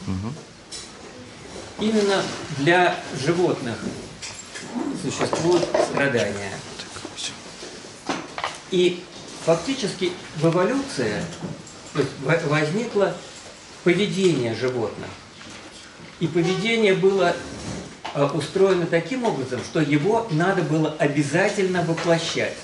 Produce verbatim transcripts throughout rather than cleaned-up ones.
Угу. Именно для животных существуют страдания. И фактически в эволюции, то есть, возникло поведение животных. И поведение было устроено таким образом, что его надо было обязательно воплощать.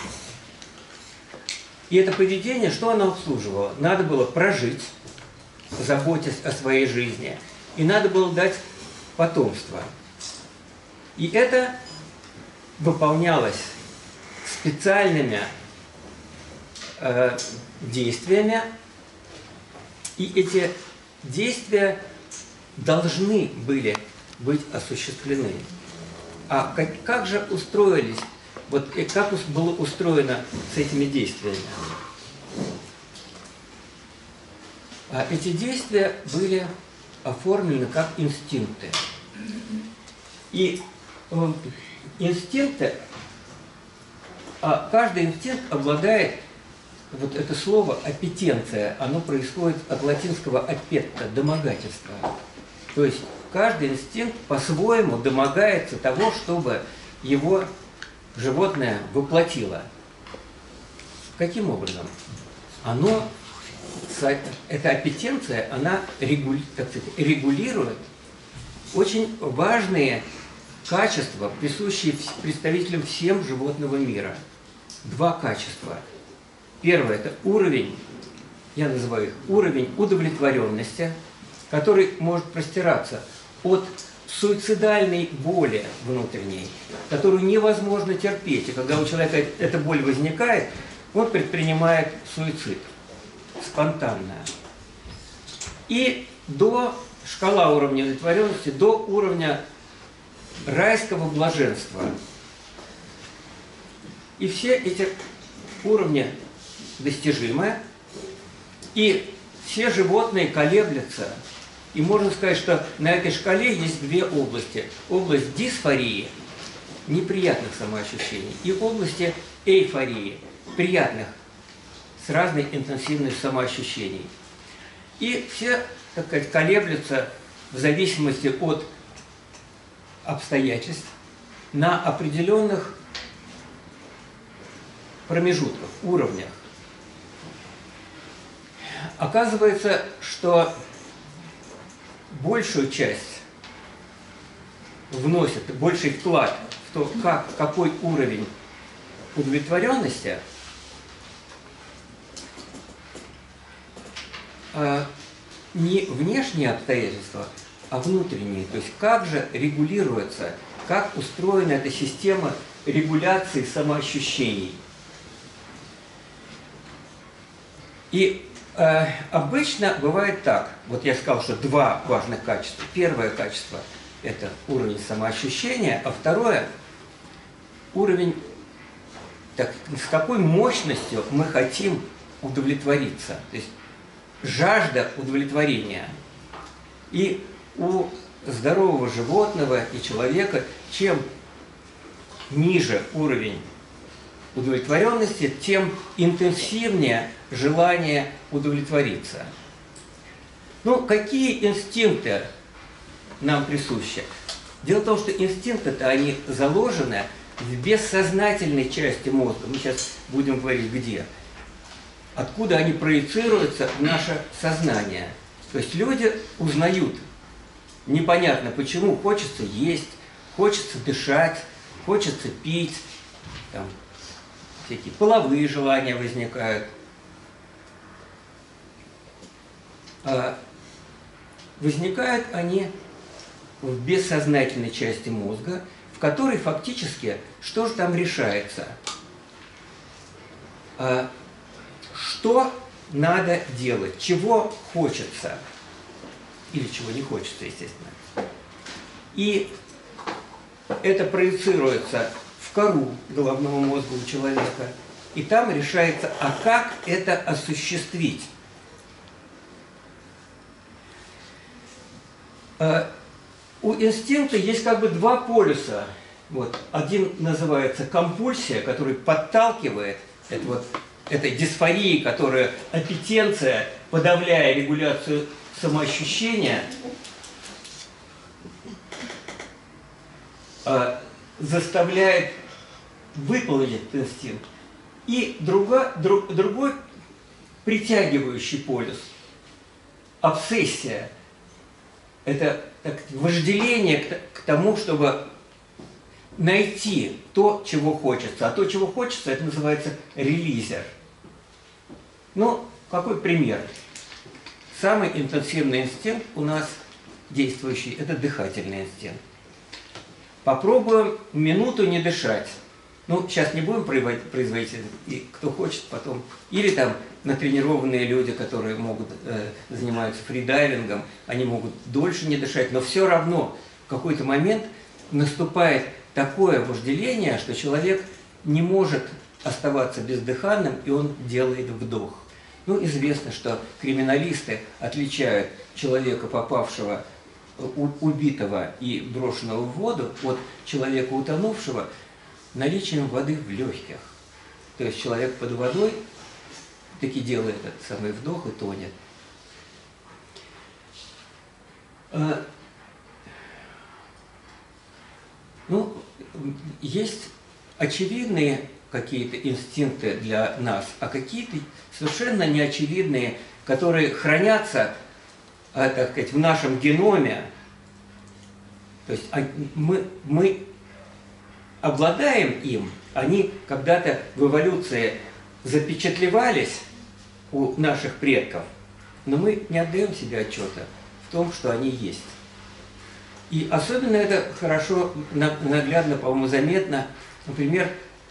И это поведение, что оно обслуживало? Надо было прожить, заботясь о своей жизни, и надо было дать потомство. И это выполнялось специальными э, действиями, и эти действия должны были быть осуществлены. А как, как же устроились, вот как было устроено с этими действиями? А эти действия были оформлены как инстинкты. И э, инстинкты, а каждый инстинкт обладает, вот это слово аппетенция, оно происходит от латинского аппетта, домогательство. То есть каждый инстинкт по-своему домогается того, чтобы его животное воплотило. Каким образом? Оно, эта аппетенция, она регули, так сказать, регулирует очень важные качества, присущие представителям всем животного мира. Два качества. Первое – это уровень, я называю их, уровень удовлетворенности, который может простираться от суицидальной боли внутренней, которую невозможно терпеть. И когда у человека эта боль возникает, он предпринимает суицид спонтанно. И до шкала уровня удовлетворенности, до уровня райского блаженства. И все эти уровни достижимы, и все животные колеблются. И можно сказать, что на этой шкале есть две области. Область дисфории, неприятных самоощущений, и области эйфории, приятных, с разной интенсивностью самоощущений. И все, так сказать, колеблются в зависимости от обстоятельств на определенных промежутках, уровнях. Оказывается, что большую часть вносит, больший вклад в то, как, какой уровень удовлетворенности а, не внешние обстоятельства, а внутренние. То есть как же регулируется, как устроена эта система регуляции самоощущений. И э, обычно бывает так. Вот я сказал, что два важных качества. Первое качество – это уровень самоощущения, а второе – уровень, так, с какой мощностью мы хотим удовлетвориться. То есть жажда удовлетворения. И у здорового животного и человека, чем ниже уровень удовлетворенности, тем интенсивнее желание удовлетвориться. Ну, какие инстинкты нам присущи? Дело в том, что инстинкты-то они заложены в бессознательной части мозга. Мы сейчас будем говорить, где. Откуда они проецируются в наше сознание. То есть люди узнают, непонятно почему, хочется есть, хочется дышать, хочется пить, там, всякие половые желания возникают. А возникают они в бессознательной части мозга, в которой фактически, что же там решается? А что надо делать, чего хочется, или чего не хочется, естественно. И это проецируется в кору головного мозга у человека, и там решается, а как это осуществить. У инстинкта есть как бы два полюса. Вот. Один называется компульсия, который подталкивает, это вот этой дисфории, которая аппетенция, подавляя регуляцию самоощущение э, заставляет выполнить этот инстинкт. И друга, друг, другой притягивающий полюс, обсессия, это так, вожделение к, к тому, чтобы найти то, чего хочется. А то, чего хочется, это называется релизер. Ну, какой пример? Самый интенсивный инстинкт у нас действующий – это дыхательный инстинкт. Попробуем минуту не дышать. Ну, сейчас не будем производить, и кто хочет потом. Или там натренированные люди, которые могут э, занимаются фридайвингом, они могут дольше не дышать, но все равно в какой-то момент наступает такое вожделение, что человек не может оставаться бездыханным, и он делает вдох. Ну, известно, что криминалисты отличают человека, попавшего, убитого и брошенного в воду, от человека, утонувшего, наличием воды в легких. То есть человек под водой таки делает этот самый вдох и тонет. Ну, есть очевидные какие-то инстинкты для нас, а какие-то совершенно неочевидные, которые хранятся, так сказать, в нашем геноме. То есть мы, мы обладаем им, они когда-то в эволюции запечатлевались у наших предков, но мы не отдаем себе отчета в том, что они есть. И особенно это хорошо, наглядно, по-моему, заметно, например,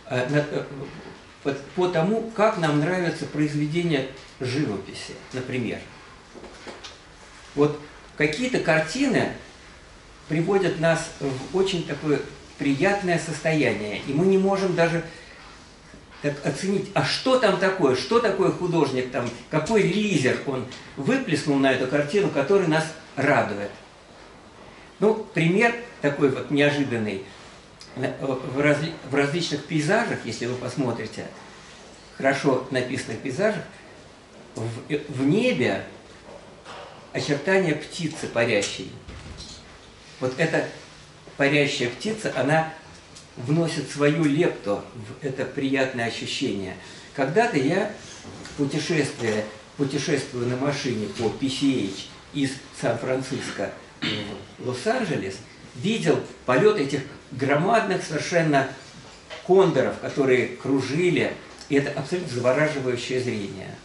по тому, как нам нравятся произведения живописи, например. Вот какие-то картины приводят нас в очень такое приятное состояние, и мы не можем даже так оценить, а что там такое, что такое художник, там, какой релизер он выплеснул на эту картину, который нас радует. Ну, пример такой вот неожиданный. В, разли, в различных пейзажах, если вы посмотрите, хорошо написанных пейзажах, в, в небе очертания птицы парящей. Вот эта парящая птица, она вносит свою лепту в это приятное ощущение. Когда-то я путешествие, путешествую на машине по пи си эйч из Сан-Франциско в Лос-Анджелес, видел полет этих громадных совершенно кондоров, которые кружили, и это абсолютно завораживающее зрение.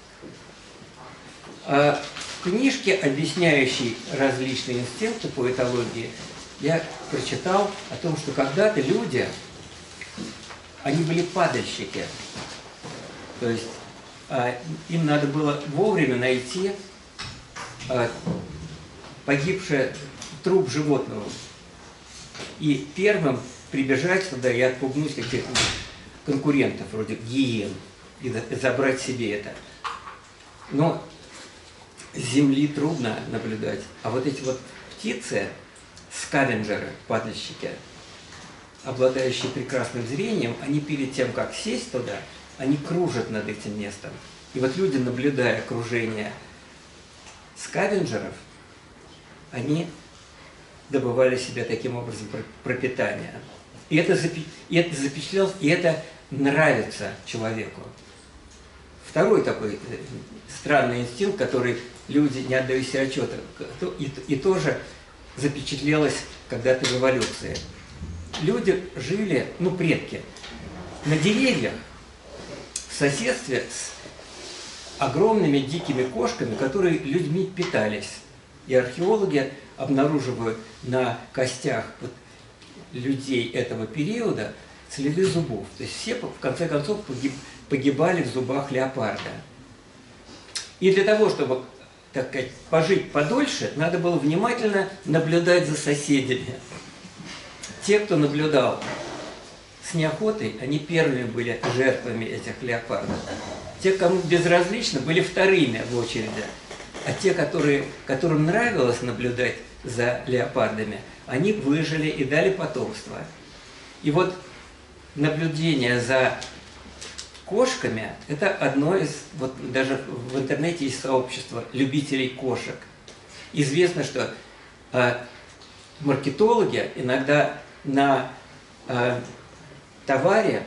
А в книжке, объясняющей различные инстинкты по этологии, я прочитал о том, что когда-то люди, они были падальщики. То есть а, им надо было вовремя найти а, погибший труп животного. И первым прибежать туда и отпугнуть каких-то конкурентов, вроде гиен, и забрать себе это. Но с земли трудно наблюдать. А вот эти вот птицы, скавенджеры, падальщики, обладающие прекрасным зрением, они перед тем, как сесть туда, они кружат над этим местом. И вот люди, наблюдая кружение скавенджеров, они добывали себе таким образом пропитание. И это, запи и это запечатлелось, и это нравится человеку. Второй такой странный инстинкт, который люди не отдают себе отчета, и, и тоже запечатлелось когда-то в эволюции. Люди жили, ну, предки, на деревьях в соседстве с огромными дикими кошками, которые людьми питались. И археологи обнаруживают на костях вот людей этого периода следы зубов. То есть все, в конце концов, погиб, погибали в зубах леопарда. И для того, чтобы, так сказать, пожить подольше, надо было внимательно наблюдать за соседями. Те, кто наблюдал с неохотой, они первыми были жертвами этих леопардов. Те, кому безразлично, были вторыми в очереди. А те, которые, которым нравилось наблюдать за леопардами, они выжили и дали потомство. И вот наблюдение за кошками – это одно из, вот даже в интернете есть сообщество любителей кошек. известно, что э, маркетологи иногда на э, товаре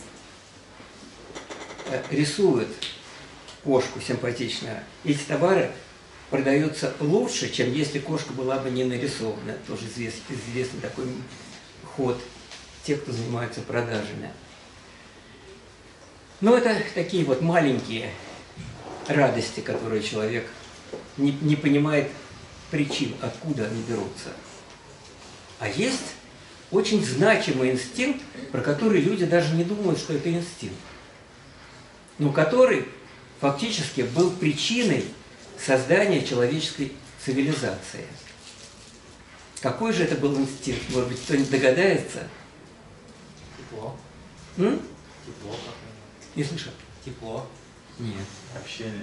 э, рисуют кошку симпатичную. Эти товары продаются лучше, чем если кошка была бы не нарисована. Это тоже известный, известный такой ход тех, кто занимается продажами. Но это такие вот маленькие радости, которые человек не, не понимает причин, откуда они берутся. А есть очень значимый инстинкт, про который люди даже не думают, что это инстинкт, но который фактически был причиной создания человеческой цивилизации. Какой же это был инстинкт? Может быть, кто-нибудь догадается? Тепло. М? Тепло. Не слышу. Тепло. Нет. Общение.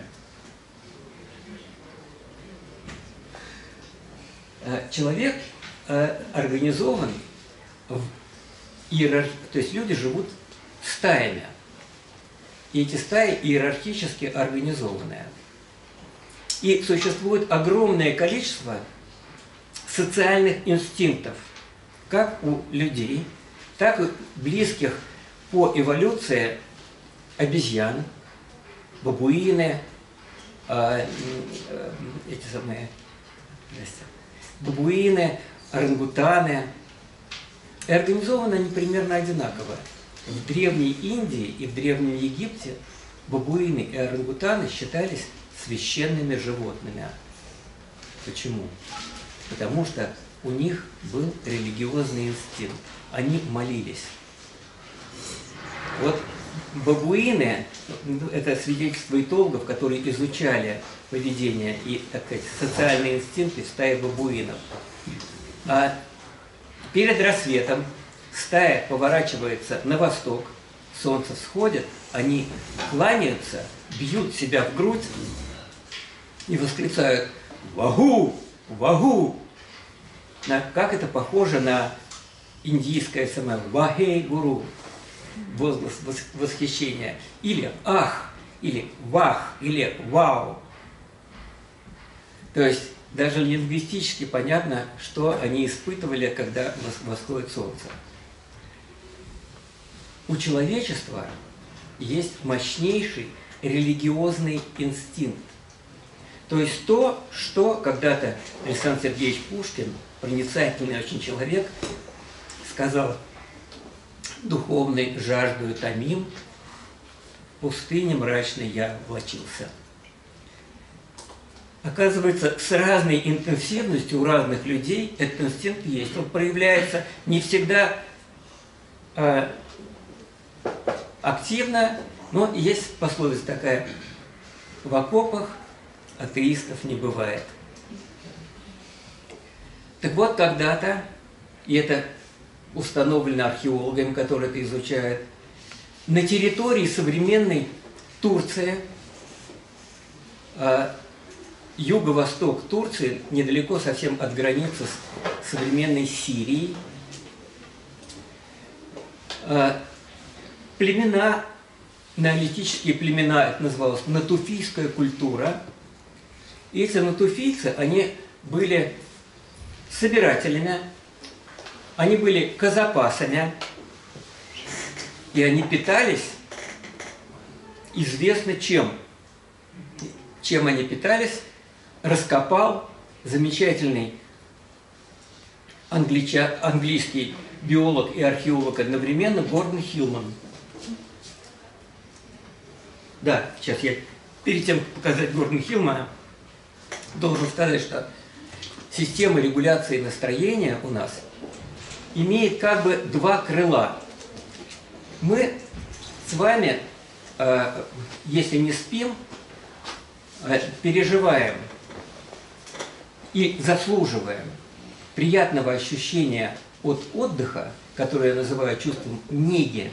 Человек организован в иерархии, то есть люди живут стаями. И эти стаи иерархически организованные. И существует огромное количество социальных инстинктов, как у людей, так и близких по эволюции обезьян, бабуины, э, э, эти самые, здрасте, бабуины, орангутаны. И организованы они примерно одинаково. В Древней Индии и в Древнем Египте бабуины и орангутаны считались священными животными. Почему? Потому что у них был религиозный инстинкт. Они молились. Вот бабуины, это свидетельство этологов, которые изучали поведение и, так сказать, социальные инстинкты в стае бабуинов. А перед рассветом стая поворачивается на восток, солнце всходит, они кланяются, бьют себя в грудь и восклицают «Вагу! Вагу!». Как это похоже на индийское самое «Вахей-гуру», возглас восхищения, или «Ах!», или «Вах!», или «Вау!». То есть даже лингвистически понятно, что они испытывали, когда восходит солнце. У человечества есть мощнейший религиозный инстинкт. То есть то, что когда-то Александр Сергеевич Пушкин, проницательный очень человек, сказал: «Духовной жаждою томим, в пустыне мрачной я влачился». Оказывается, с разной интенсивностью у разных людей этот инстинкт есть. Он проявляется не всегда э, активно, но есть пословица такая: в окопах атеистов не бывает. Так вот, когда-то, и это установлено археологами, которые это изучают, на территории современной Турции, э, юго-восток Турции, недалеко совсем от границы с современной Сирией, э, племена, неолитические племена, это называлось натуфийская культура. И эти натуфийцы, они были собирателями, они были казапасами, и они питались известно чем. Чем они питались, раскопал замечательный англича, английский биолог и археолог одновременно Гордон Хиллман. Да, сейчас я перед тем, как показать Гордона Хиллмана, должен сказать, что система регуляции настроения у нас имеет как бы два крыла. Мы с вами, э, если не спим, э, переживаем и заслуживаем приятного ощущения от отдыха, которое я называю чувством неги,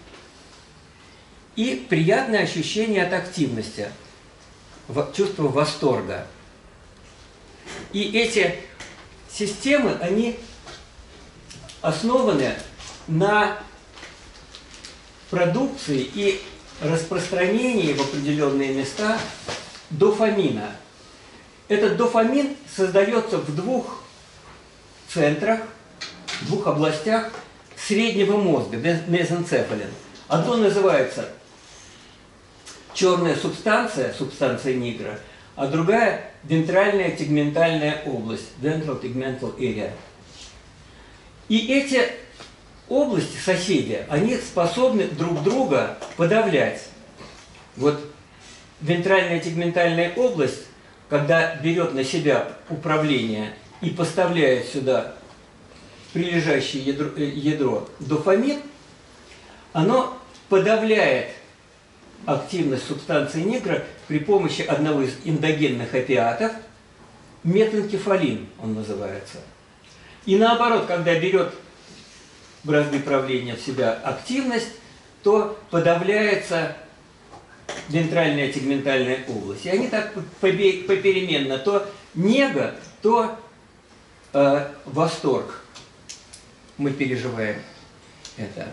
и приятное ощущение от активности, чувство восторга. И эти системы, они основаны на продукции и распространении в определенные места дофамина. этот дофамин создается в двух центрах, в двух областях среднего мозга, мезенцефалин. Одно называется черная субстанция, субстанция нигра, а другая вентральная tegmentальная область, ventral tegmental area. И эти области, соседи, они способны друг друга подавлять. Вот вентральная tegmentальная область, когда берет на себя управление и поставляет сюда прилежащее ядро, ядро дофамин, оно подавляет активность субстанции нигра при помощи одного из эндогенных опиатов, метенкефалин он называется. И наоборот, когда берет бразды правления в себя активность, то подавляется вентральная tegmentальная область. И они так попеременно, то нега, то э, восторг мы переживаем это.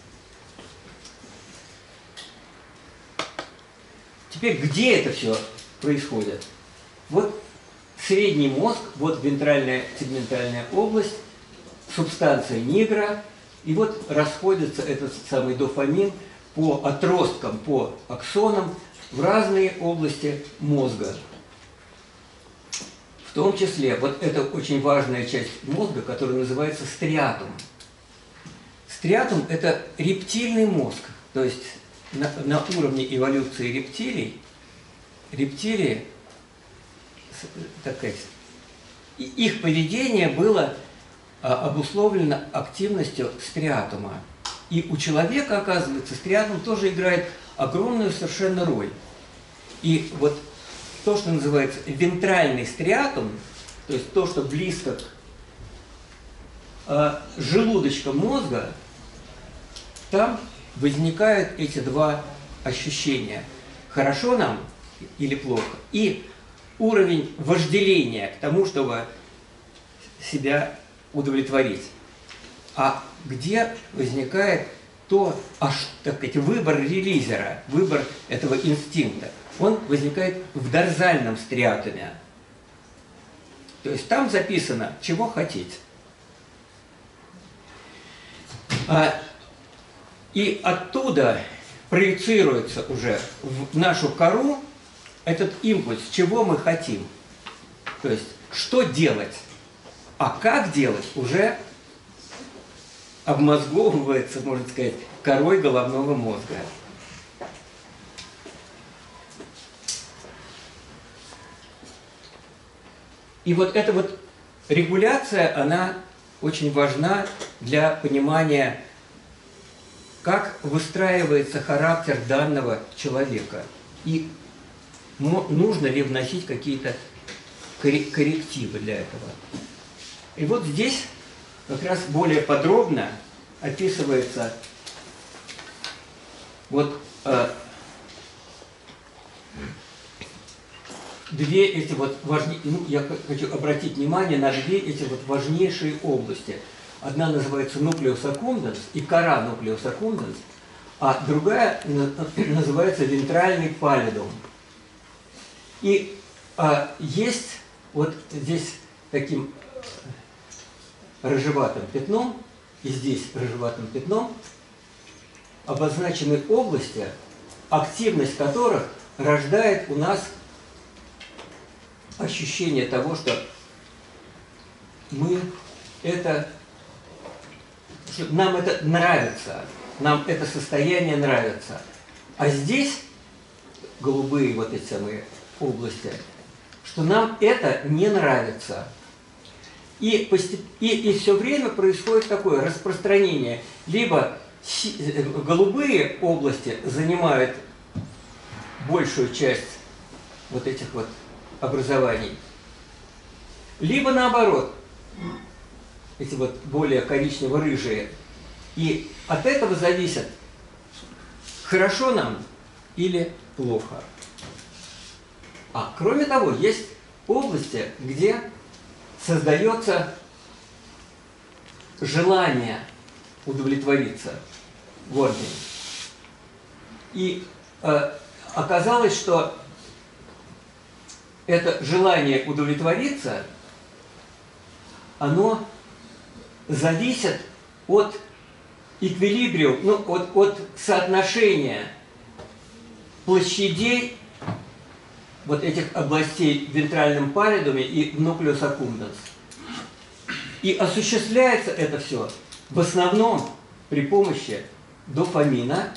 Теперь, где это все происходит? Вот средний мозг, вот вентральная tegmentальная область, субстанция нигра, и вот расходится этот самый дофамин по отросткам, по аксонам в разные области мозга. В том числе, вот это очень важная часть мозга, которая называется стриатум. Стриатум – это рептильный мозг, то есть на, на уровне эволюции рептилий, рептилии, так сказать, их поведение было а, обусловлено активностью стриатума. И у человека, оказывается, стриатум тоже играет огромную совершенно роль. И вот то, что называется вентральный стриатум, то есть то, что близко к э, желудочкам мозга, там возникают эти два ощущения. Хорошо нам или плохо. И уровень вожделения к тому, чтобы себя удовлетворить. А где возникает то, аж, так сказать, выбор релизера, выбор этого инстинкта? Он возникает в дорзальном стриатуме. То есть там записано, чего хотеть. А, и оттуда проецируется уже в нашу кору этот импульс, чего мы хотим. То есть, что делать. А как делать, уже обмозговывается, можно сказать, корой головного мозга. И вот эта вот регуляция, она очень важна для понимания, как выстраивается характер данного человека. И нужно ли вносить какие-то коррективы для этого. И вот здесь как раз более подробно описывается вот э, две эти вот важнейшие, ну, я хочу обратить внимание на две эти вот важнейшие области. Одна называется nucleus accumbens и кора nucleus accumbens, а другая называется вентральный паллидум. И а, есть вот здесь таким рыжеватым пятном, и здесь рыжеватым пятном обозначены области, активность которых рождает у нас ощущение того, что мы это, что нам это нравится, нам это состояние нравится. А здесь голубые вот эти самые области, что нам это не нравится. И, постеп... и, и все время происходит такое распространение. Либо голубые области занимают большую часть вот этих вот образований, либо наоборот, эти вот более коричнево-рыжие. И от этого зависит, хорошо нам или плохо. А кроме того, есть области, где создается желание удовлетвориться в органе. И э, оказалось, что это желание удовлетвориться, оно зависит от эквилибриум, ну, от, от соотношения площадей вот этих областей в вентральном паллидуме и в нуклеус аккумбенс. И осуществляется это все в основном при помощи дофамина.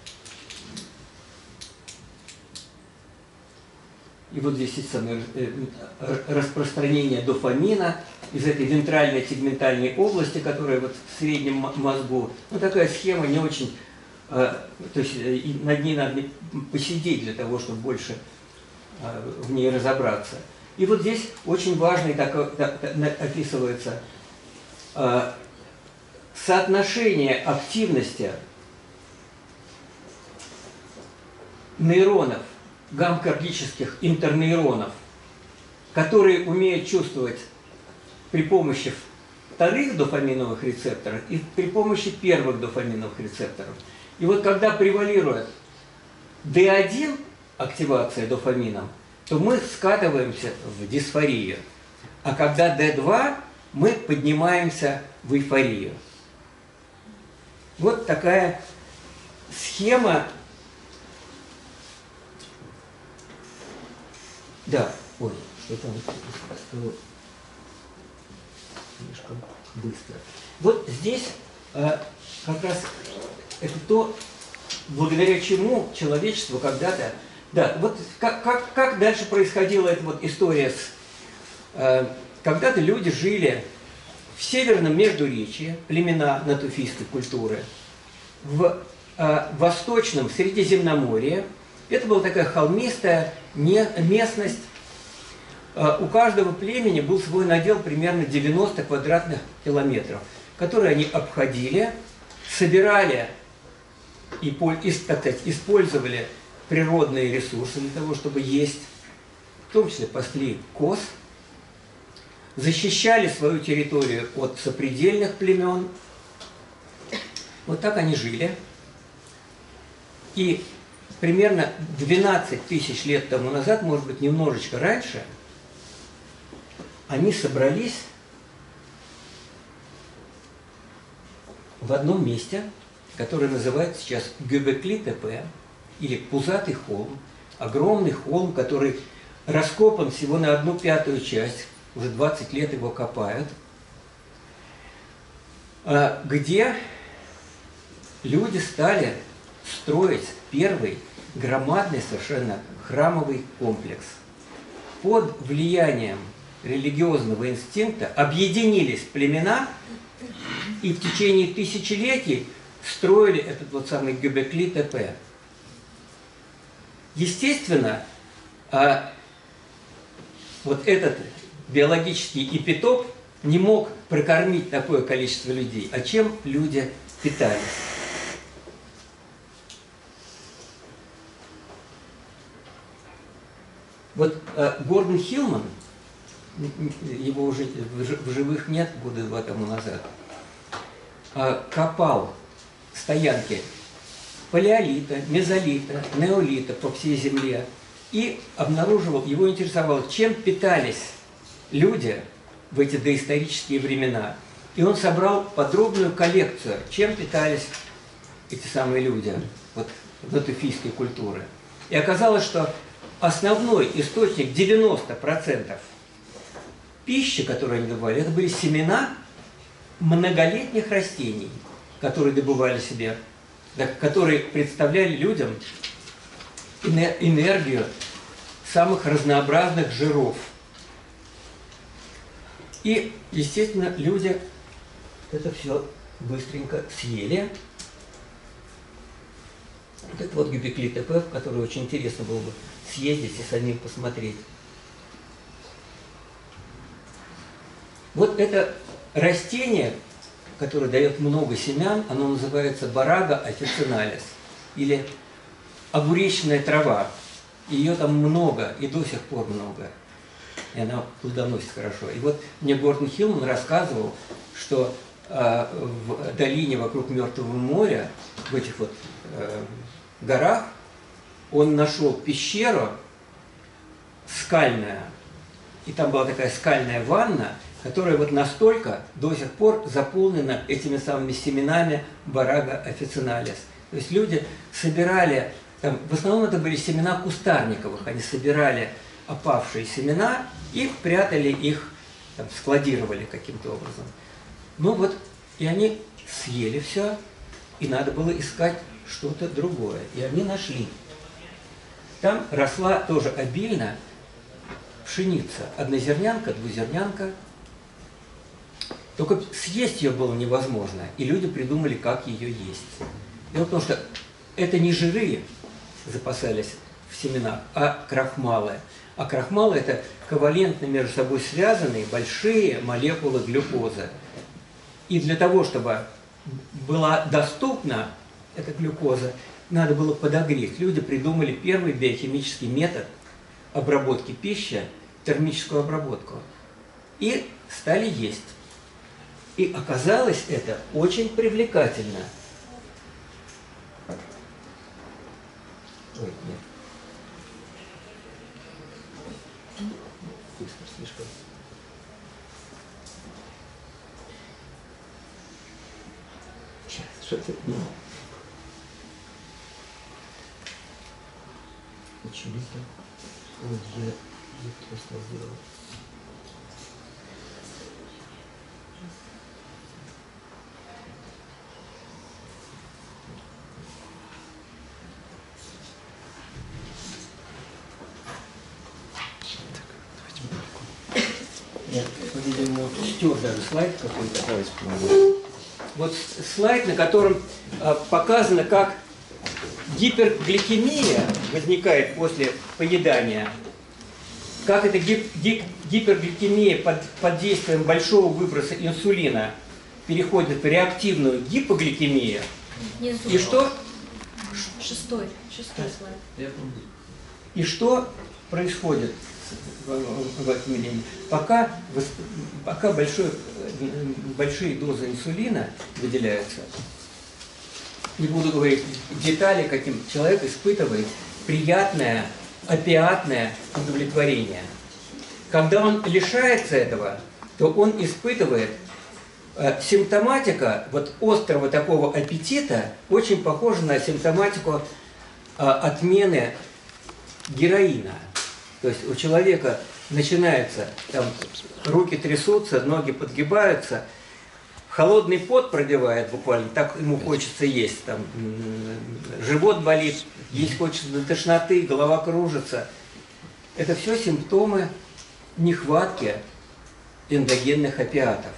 И вот здесь есть самое распространение дофамина из этой вентральной сегментальной области, которая вот в среднем мозгу. Ну, такая схема не очень... Э, то есть э, над ней надо посидеть для того, чтобы больше э, в ней разобраться. И вот здесь очень важно так, так, так, описывается э, соотношение активности нейронов, гаммкардических интернейронов, которые умеют чувствовать при помощи вторых дофаминовых рецепторов и при помощи первых дофаминовых рецепторов. И вот когда превалирует дэ один, активация дофамином, то мы скатываемся в дисфорию. А когда дэ два, мы поднимаемся в эйфорию. Вот такая схема. Да, ой, что там слишком быстро. Вот здесь э, как раз это то, благодаря чему человечество когда-то... Да, вот как, как, как дальше происходила эта вот история с... Э, когда-то люди жили в северном Междуречье, племена натуфийской культуры, в э, восточном Средиземноморье. Это была такая холмистая местность. У каждого племени был свой надел примерно девяносто квадратных километров, которые они обходили, собирали и, так сказать, использовали природные ресурсы для того, чтобы есть, в том числе пасли коз, защищали свою территорию от сопредельных племен. Вот так они жили. И примерно двенадцать тысяч лет тому назад, может быть, немножечко раньше, они собрались в одном месте, которое называется сейчас Гёбекли-Тепе, или Пузатый холм, огромный холм, который раскопан всего на одну пятую часть, уже двадцать лет его копают, где люди стали строить первый громадный совершенно храмовый комплекс. Под влиянием религиозного инстинкта объединились племена и в течение тысячелетий строили этот вот самый Гёбекли-Тепе. Естественно, вот этот биологический эпитоп не мог прокормить такое количество людей. А чем люди питались? Вот э, Гордон Хиллман, его уже в живых нет, года два тому назад, э, копал стоянки палеолита, мезолита, неолита по всей Земле и обнаруживал, его интересовало, чем питались люди в эти доисторические времена. И он собрал подробную коллекцию, чем питались эти самые люди вот, натуфийской культуры. И оказалось, что основной источник девяносто процентов пищи, которую они добывали, это были семена многолетних растений, которые добывали себе, которые представляли людям энергию самых разнообразных жиров. И, естественно, люди это все быстренько съели. Вот это вот Гёбекли-Тепе, в который очень интересно было бы съездить и самим посмотреть. Вот это растение, которое дает много семян, оно называется Барага официналис, или огуречная трава. Ее там много, и до сих пор много. И она плодоносит хорошо. И вот мне Гордон Хиллман рассказывал, что э, в долине вокруг Мертвого моря, в этих вот э, горах, он нашел пещеру скальная. И там была такая скальная ванна, которая вот настолько до сих пор заполнена этими самыми семенами Барага официналис. То есть люди собирали, там, в основном это были семена кустарниковых, они собирали опавшие семена и прятали их, там, складировали каким-то образом. Ну вот, и они съели все, и надо было искать что-то другое. И они нашли. Там росла тоже обильно пшеница, однозернянка, двузернянка. Только съесть ее было невозможно, и люди придумали, как ее есть. Дело в том, что это не жиры запасались в семенах, а крахмалы. А крахмалы – это ковалентно между собой связанные большие молекулы глюкозы. И для того, чтобы была доступна эта глюкоза, надо было подогреть. Люди придумали первый биохимический метод обработки пищи, термическую обработку. И стали есть. И оказалось это очень привлекательно. Ой, нет. Быстро слишком. Сейчас, что-то... Почему-то... Вот я, я просто сделал. Я, по-видимому, стер даже слайд какой-то. Давайте помогу. Вот слайд, на котором а, показано, как гипергликемия возникает после поедания. Как эта гип гип гипергликемия под, под действием большого выброса инсулина переходит в реактивную гипогликемию. Внизу. И что? Шестой. Шестой слайд. Я помню. И что происходит в, в, в этом времени? Пока, пока большой, большие дозы инсулина выделяются, не буду говорить детали, каким человек испытывает приятное опиатное удовлетворение. Когда он лишается этого, то он испытывает э, симптоматика вот острого такого аппетита, очень похожа на симптоматику э, отмены героина. То есть у человека начинается, там, руки трясутся, ноги подгибаются, холодный пот пробивает буквально, так ему хочется есть, там, живот болит, есть хочется до тошноты, голова кружится. Это все симптомы нехватки эндогенных опиатов.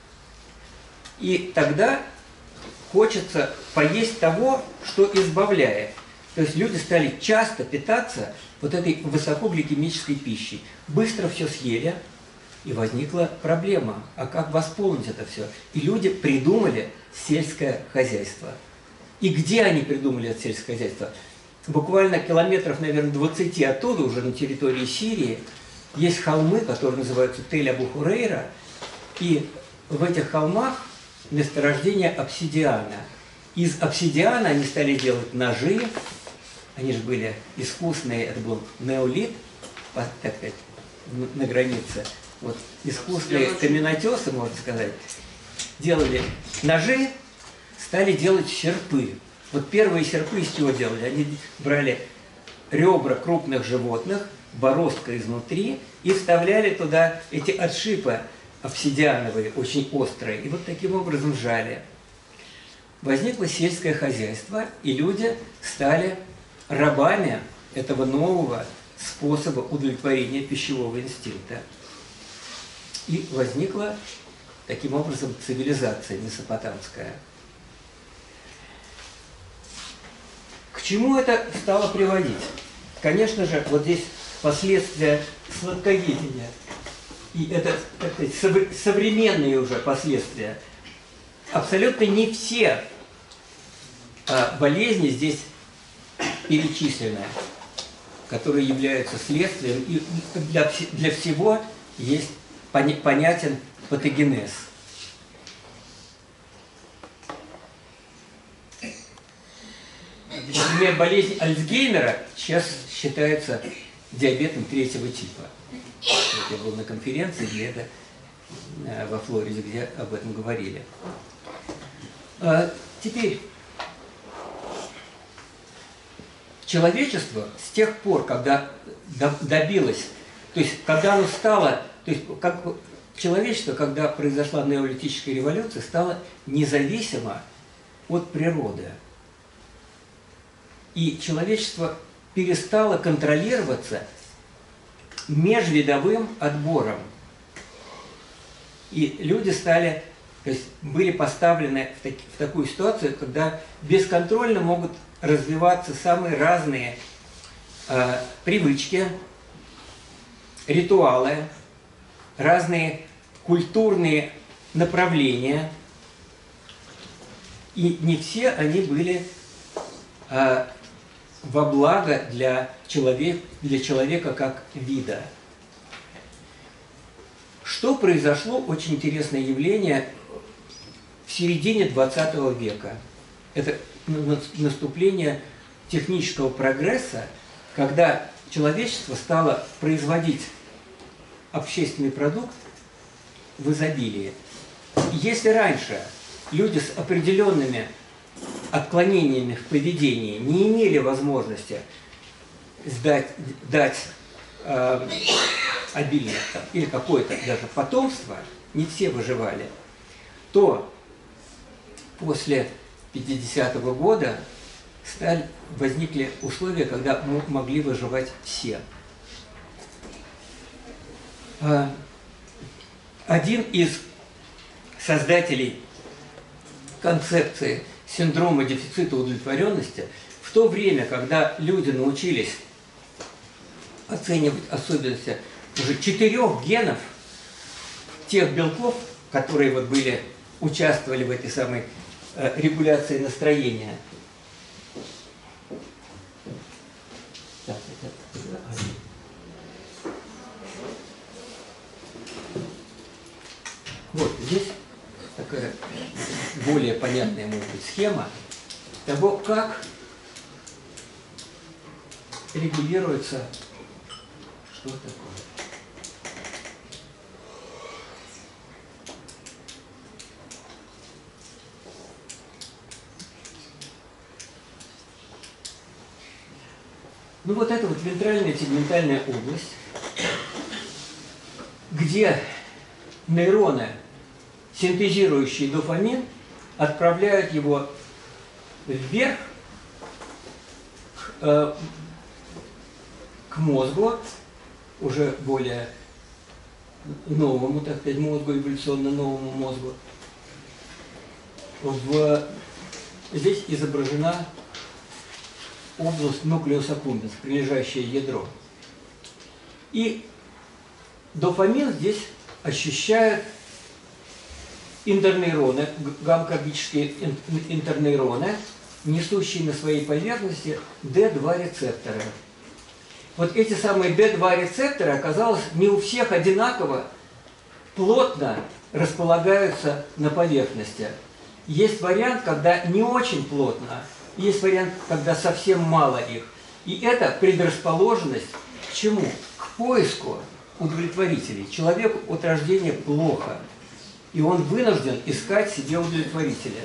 И тогда хочется поесть того, что избавляет. То есть люди стали часто питаться вот этой высокогликемической пищей. Быстро все съели, и возникла проблема. А как восполнить это все? И люди придумали сельское хозяйство. И где они придумали это сельское хозяйство? Буквально километров, наверное, двадцати оттуда, уже на территории Сирии, есть холмы, которые называются Тель-Абу-Хурейра. И в этих холмах месторождение обсидиана. Из обсидиана они стали делать ножи. Они же были искусные, это был неолит, так сказать, на границе. Вот искусные каменотесы, можно сказать, делали ножи, стали делать серпы. Вот первые серпы из чего делали? Они брали ребра крупных животных, бороздка изнутри, и вставляли туда эти отшипы обсидиановые, очень острые, и вот таким образом жали. Возникло сельское хозяйство, и люди стали рабами этого нового способа удовлетворения пищевого инстинкта. И возникла таким образом цивилизация месопотамская. К чему это стало приводить? Конечно же, вот здесь последствия сладкоедения. И это, так сказать, современные уже последствия. Абсолютно не все а, болезни здесь перечислены, которые являются следствием. И для, для всего есть понятен патогенез. Например, болезнь Альцгеймера сейчас считается диабетом третьего типа. Вот я был на конференции, где это э, во Флориде, где об этом говорили. А теперь человечество с тех пор, когда добилось, то есть когда оно стало, то есть как человечество, когда произошла неолитическая революция, стало независимо от природы. И человечество перестало контролироваться межвидовым отбором. И люди стали, то есть были поставлены в, таки, в такую ситуацию, когда бесконтрольно могут развиваться самые разные э, привычки, ритуалы, разные культурные направления. И не все они были э, во благо для человека, для человека как вида. Что произошло? Очень интересное явление в середине двадцатого века. Это наступление технического прогресса, когда человечество стало производить общественный продукт в изобилии. Если раньше люди с определенными отклонениями в поведении не имели возможности сдать, дать э, обильное там, или какое-то даже потомство, не все выживали, то после пятидесятого года стали, возникли условия, когда могли выживать все. Один из создателей концепции синдрома дефицита удовлетворенности в то время, когда люди научились оценивать особенности уже четырех генов, тех белков, которые вот были, участвовали в этой самой э, регуляции настроения. Так, это... Вот здесь такая более понятная, может быть, схема того, как регулируется, что такое. Ну вот это вот вентральная тегментальная область, где нейроны, синтезирующие дофамин, отправляют его вверх к, э, к мозгу, уже более новому, так сказать, мозгу, эволюционно новому мозгу. В, здесь изображена область нуклеус аккумбенс, прилежащее ядро. И дофамин здесь ощущают интернейроны, гамма-кубические интернейроны, несущие на своей поверхности дэ два рецепторы. Вот эти самые дэ два рецепторы, оказалось, не у всех одинаково плотно располагаются на поверхности. Есть вариант, когда не очень плотно, есть вариант, когда совсем мало их. И это предрасположенность к чему? К поиску удовлетворителей. Человеку от рождения плохо, и он вынужден искать себе удовлетворителя.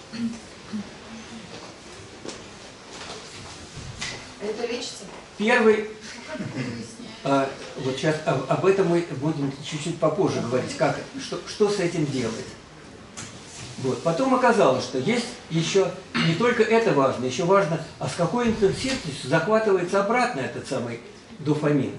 Это лечится? Первый, а, вот сейчас об, об этом мы будем чуть-чуть попозже говорить, как, что, что с этим делать. Вот. Потом оказалось, что есть еще не только это важно, еще важно, а с какой интенсивностью захватывается обратно этот самый дофамин.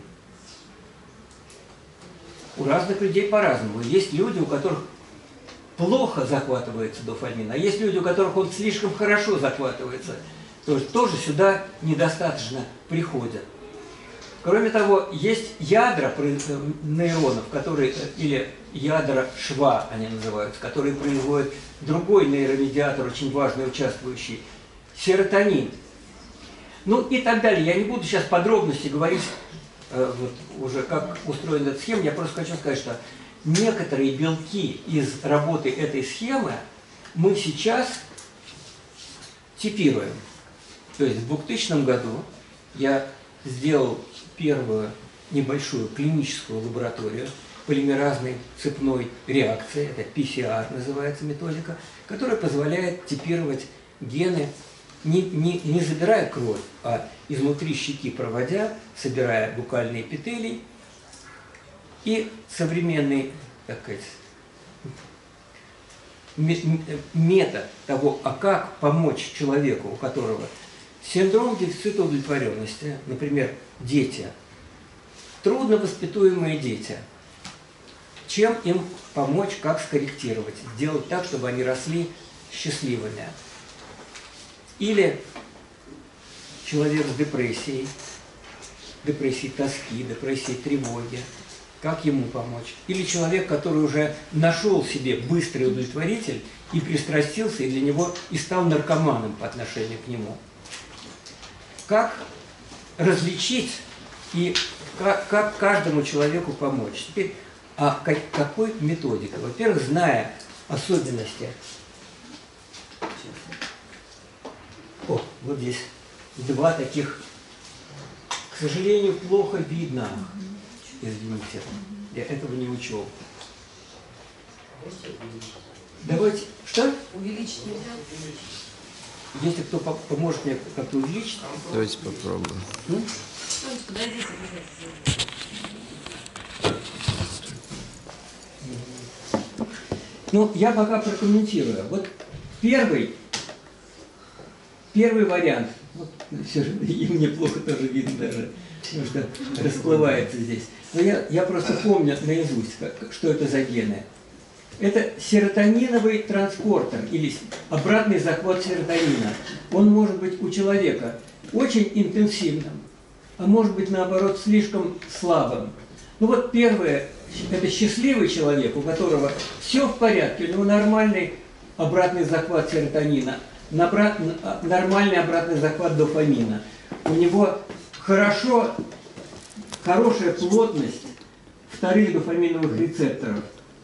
У разных людей по-разному. Есть люди, у которых плохо захватывается дофамин, а есть люди, у которых он слишком хорошо захватывается. То есть тоже сюда недостаточно приходят. Кроме того, есть ядра нейронов, которые, или ядра шва они называются, которые производят другой нейромедиатор, очень важный, участвующий, серотонин. Ну и так далее. Я не буду сейчас подробности говорить, э, вот, уже как устроена эта схема, я просто хочу сказать, что некоторые белки из работы этой схемы мы сейчас типируем. То есть в двухтысячном году я сделал первую небольшую клиническую лабораторию полимеразной цепной реакции, это пи си ар называется методика, которая позволяет типировать гены, не, не, не забирая кровь, а изнутри щеки проводя, собирая букальные эпителий. И современный, так сказать, метод того, а как помочь человеку, у которого синдром дефицита удовлетворенности, например, дети, трудно воспитуемые дети, чем им помочь, как скорректировать, сделать так, чтобы они росли счастливыми. Или человек с депрессией, депрессией тоски, депрессией тревоги, как ему помочь? Или человек, который уже нашел себе быстрый удовлетворитель и пристрастился, и для него и стал наркоманом по отношению к нему. Как различить и как, как каждому человеку помочь? Теперь, а как, какой методикой? Во-первых, зная особенности. О, вот здесь два таких, к сожалению, плохо видно. Извините, я этого не учел. Давайте, что? Увеличить нельзя? Если кто поможет мне как-то увеличить. Давайте попробуем. Ну? Подойдите, Ну, я пока прокомментирую. Вот первый, первый вариант. Вот, все же, и мне плохо тоже видно даже, потому что расплывается здесь. Но я, я просто помню наизусть, как, что это за гены. Это серотониновый транспортер или обратный захват серотонина. Он может быть у человека очень интенсивным, а может быть наоборот слишком слабым. Ну вот первое, это счастливый человек, у которого все в порядке, у него нормальный обратный захват серотонина, нормальный обратный захват дофамина. У него хорошо, хорошая плотность вторых дофаминовых рецепторов.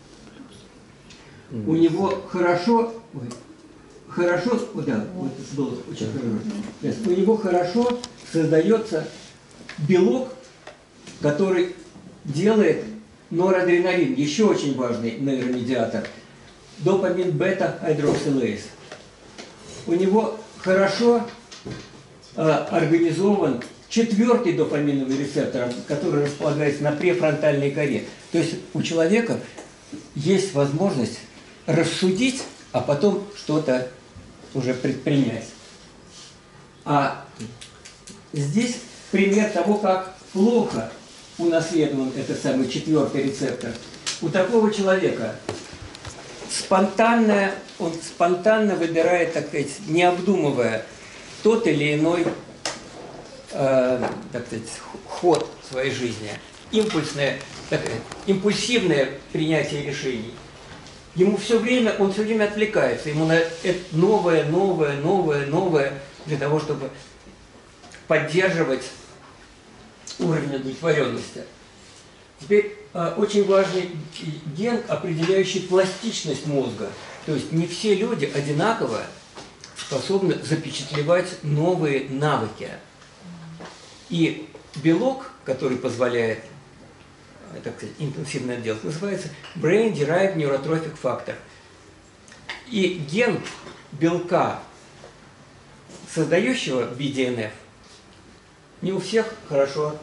У него хорошо, ой, хорошо, да, вот это было очень хорошо. У него хорошо создается белок, который делает норадреналин, еще очень важный нейромедиатор, допамин бета-гидроксилейз. У него хорошо э, организован четвертый дофаминовый рецептор, который располагается на префронтальной коре. То есть у человека есть возможность рассудить, а потом что-то уже предпринять. А здесь пример того, как плохо унаследован этот самый четвертый рецептор. У такого человека спонтанно, он спонтанно выбирает, так сказать, не обдумывая тот или иной э, так сказать, ход своей жизни, импульсное, так, импульсивное принятие решений. Ему все время, он все время отвлекается, ему на это новое, новое, новое, новое, для того, чтобы поддерживать уровень удовлетворенности. Теперь э, очень важный ген, определяющий пластичность мозга. То есть не все люди одинаково способны запечатлевать новые навыки. И белок, который позволяет, так сказать, интенсивно это делать, называется Brain Derived Neurotrophic Factor. И ген белка, создающего би ди эн эф, не у всех хорошо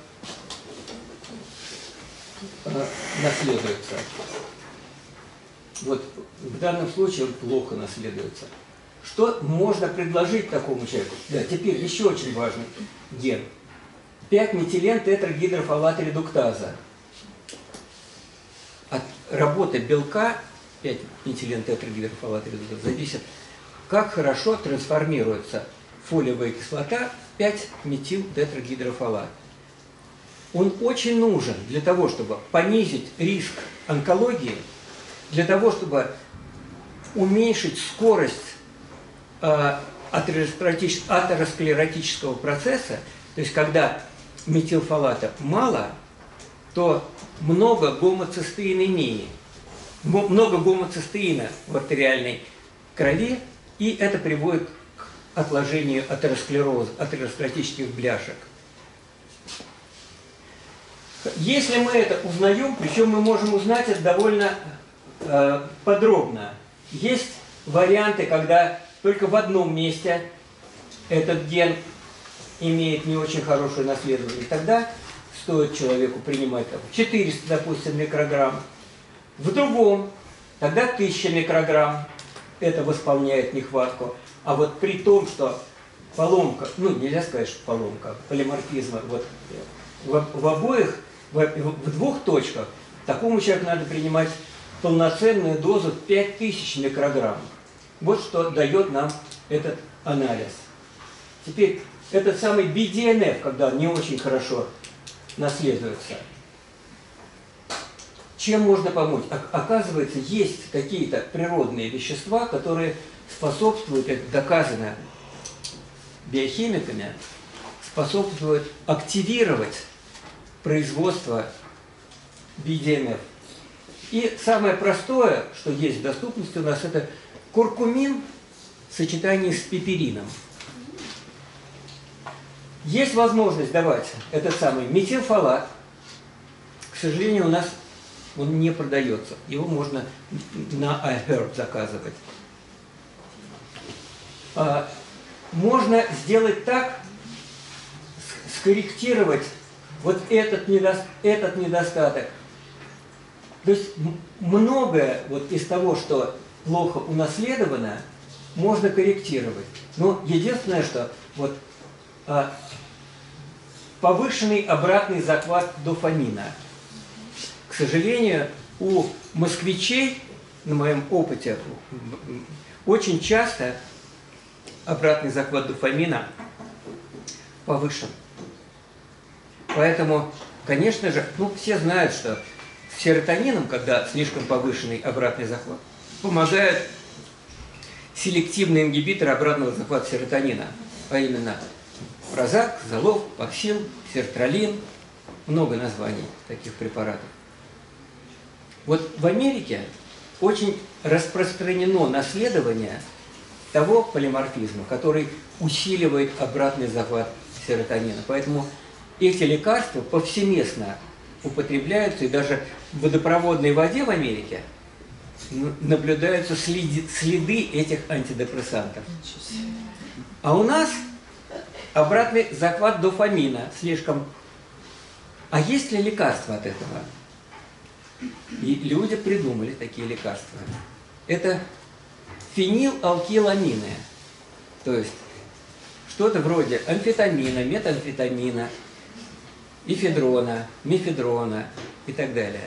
э, наследуется. Вот в данном случае он плохо наследуется. Что можно предложить такому человеку? Да, теперь еще очень важный ген. пять метилен тетрагидрofолат редуктаза. От работы белка пять метилен тетрагидрofолат редуктаза зависит, как хорошо трансформируется фолиевая кислота пять метил тетрагидрофолат. Он очень нужен для того, чтобы понизить риск онкологии, для того, чтобы уменьшить скорость э, атеросклеротического процесса. То есть, когда метилфолата мало, то много гомоцистеинемии, много гомоцистеина в артериальной крови, и это приводит к отложению атеросклероза, атеросклеротических бляшек. Если мы это узнаем, причем мы можем узнать это довольно э, подробно. Есть варианты, когда только в одном месте этот ген имеет не очень хорошее наследование. Тогда стоит человеку принимать там, четыреста, допустим, микрограмм. В другом, тогда тысяча микрограмм. Это восполняет нехватку. А вот при том, что поломка, ну нельзя сказать, что поломка, полиморфизма, вот в, в обоих, в, в двух точках, такому человеку надо принимать полноценную дозу пять тысяч микрограмм. Вот что дает нам этот анализ. Теперь этот самый би ди эн эф, когда не очень хорошо наследуется. Чем можно помочь? Оказывается, есть какие-то природные вещества, которые способствуют, это доказано биохимиками, способствуют активировать производство би ди эн эф. И самое простое, что есть в доступности у нас, это куркумин в сочетании с пеперином. Есть возможность давать этот самый метилфолат. К сожалению, у нас он не продается. Его можно на iHerb заказывать. А, можно сделать так, скорректировать вот этот, недо, этот недостаток. То есть многое вот из того, что плохо унаследовано, можно корректировать. Но единственное, что вот а, повышенный обратный захват дофамина. К сожалению, у москвичей, на моем опыте, очень часто обратный захват дофамина повышен. Поэтому, конечно же, ну, все знают, что с серотонином, когда слишком повышенный обратный захват, помогают селективные ингибиторы обратного захвата серотонина, а именно Прозак, Золов, Паксил, сертралин, много названий таких препаратов. Вот в Америке очень распространено наследование того полиморфизма, который усиливает обратный захват серотонина. Поэтому эти лекарства повсеместно употребляются, и даже в водопроводной воде в Америке наблюдаются следы, следы этих антидепрессантов. А у нас обратный захват дофамина слишком. А есть ли лекарства от этого? И люди придумали такие лекарства. Это фенилалкиламины. То есть что-то вроде амфетамина, метамфетамина, эфедрона, мефедрона и так далее.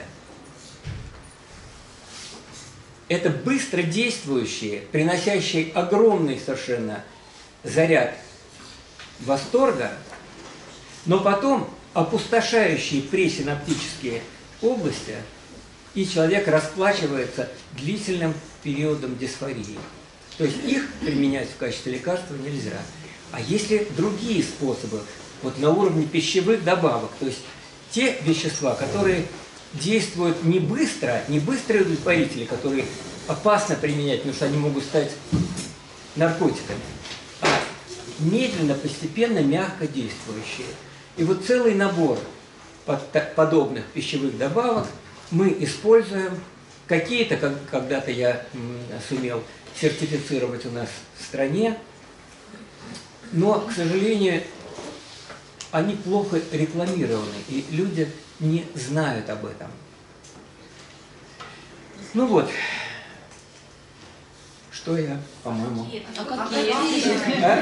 Это быстро действующие, приносящие огромный совершенно заряд восторга, но потом опустошающие пресинаптические области, и человек расплачивается длительным периодом дисфории. То есть их применять в качестве лекарства нельзя. А если другие способы, вот на уровне пищевых добавок, то есть те вещества, которые действуют не быстро, не быстрые удовлетворители, которые опасно применять, потому что они могут стать наркотиками, а медленно, постепенно, мягко действующие. И вот целый набор подобных пищевых добавок мы используем. Какие-то, как когда-то я сумел сертифицировать у нас в стране, но, к сожалению, они плохо рекламированы, и люди не знают об этом. Ну вот, что я, по-моему... А какие? А?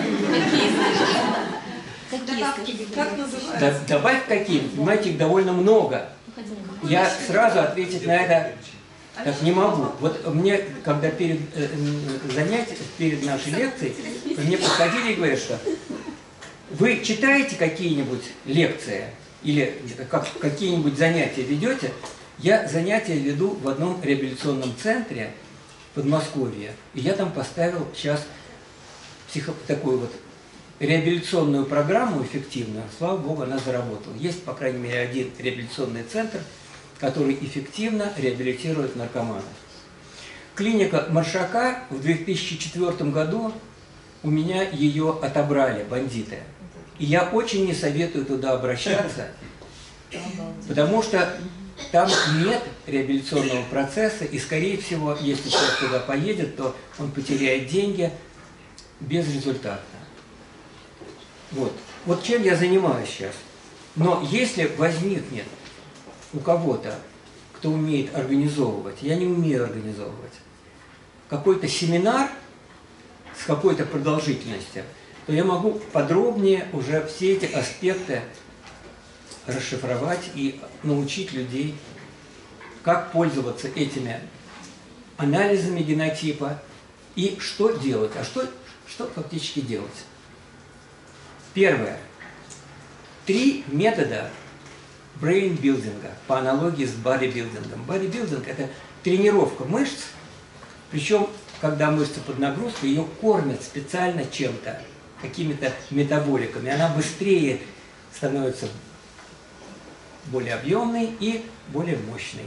Какие? Как называется? Да, добавь какие, понимаете, их довольно много. Я сразу ответить на это так не могу. Вот мне, когда перед э, занятием, перед нашей лекцией, мне подходили и говорят, что вы читаете какие-нибудь лекции или как, какие-нибудь занятия ведете? Я занятия веду в одном реабилитационном центре в Подмосковье, и я там поставил сейчас психо, такую вот реабилитационную программу эффективную. Слава Богу, она заработала. Есть, по крайней мере, один реабилитационный центр, который эффективно реабилитирует наркоманов. Клиника Маршака в две тысячи четвёртом году у меня ее отобрали бандиты. И я очень не советую туда обращаться. Потому что там нет реабилитационного процесса, и, скорее всего, если человек туда поедет, то он потеряет деньги безрезультатно. Вот. Вот чем я занимаюсь сейчас. Но если возникнет у кого-то, кто умеет организовывать, я не умею организовывать, какой-то семинар с какой-то продолжительностью, то я могу подробнее уже все эти аспекты расшифровать и научить людей, как пользоваться этими анализами генотипа и что делать. А что, что фактически делать? Первое. Три метода брейнбилдинга по аналогии с бодибилдингом. Бодибилдинг – это тренировка мышц, причем, когда мышца под нагрузкой, ее кормят специально чем-то, какими-то метаболиками. Она быстрее становится более объемной и более мощной.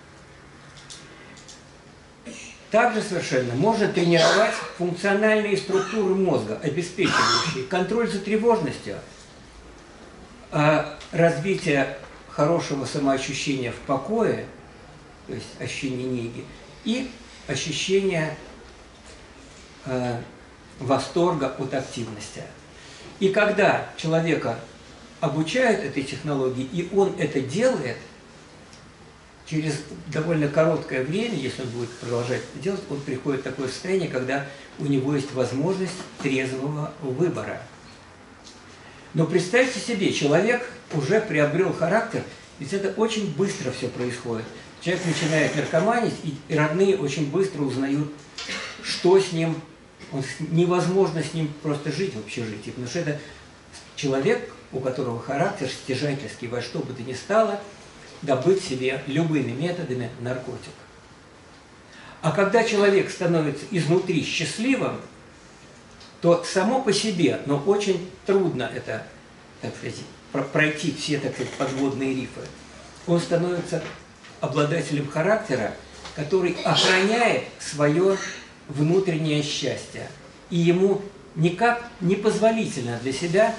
Также совершенно можно тренировать функциональные структуры мозга, обеспечивающие контроль за тревожностью, развитие хорошего самоощущения в покое, то есть ощущение неги, и ощущение э, восторга от активности. И когда человека обучают этой технологии, и он это делает, через довольно короткое время, если он будет продолжать это делать, он приходит в такое состояние, когда у него есть возможность трезвого выбора. Но представьте себе, человек уже приобрел характер, ведь это очень быстро все происходит. Человек начинает наркоманить, и родные очень быстро узнают, что с ним, он, невозможно с ним просто жить в общежитии, потому что это человек, у которого характер стяжательский, во что бы то ни стало, добыть себе любыми методами наркотик. А когда человек становится изнутри счастливым, то само по себе, но очень трудно это, так сказать, пройти все, так сказать, подводные рифы, он становится обладателем характера, который охраняет свое внутреннее счастье. И ему никак не позволительно для себя